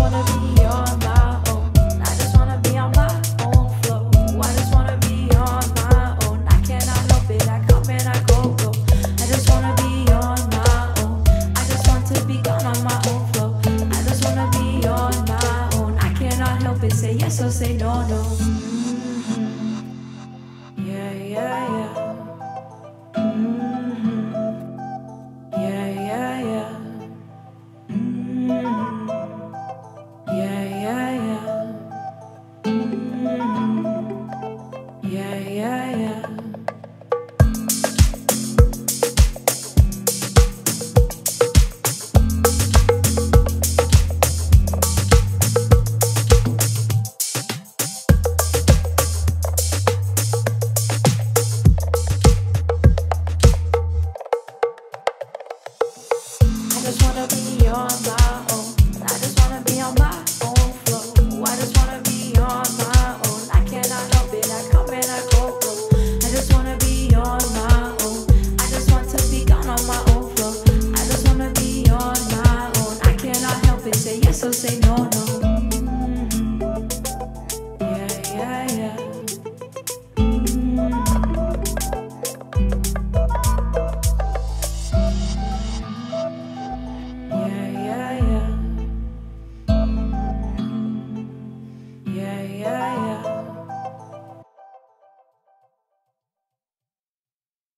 wanna be on my own. I just wanna be on my own flow. I just wanna be on my own. I cannot help it, I come and I go. I just wanna be on my own. I just want to be gone on my own flow. I just wanna be on my own. I cannot help it, say yes or say no, no. Yeah, yeah, yeah. Yeah, yeah, yeah. Yeah, yeah, yeah. Yeah, yeah, yeah. I just wanna be on